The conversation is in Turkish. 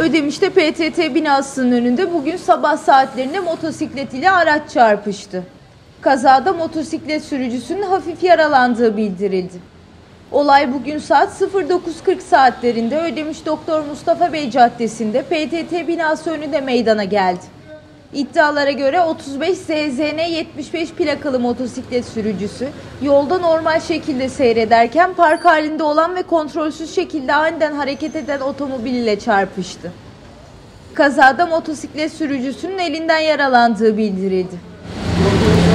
Ödemiş'te PTT binasının önünde bugün sabah saatlerinde motosiklet ile araç çarpıştı. Kazada motosiklet sürücüsünün hafif yaralandığı bildirildi. Olay bugün saat 09.40 saatlerinde Ödemiş Doktor Mustafa Bey Caddesi'nde PTT binası önünde meydana geldi. İddialara göre 35 ZZN 75 plakalı motosiklet sürücüsü yolda normal şekilde seyrederken park halinde olan ve kontrolsüz şekilde aniden hareket eden otomobil ile çarpıştı. Kazada motosiklet sürücüsünün elinden yaralandığı bildirildi.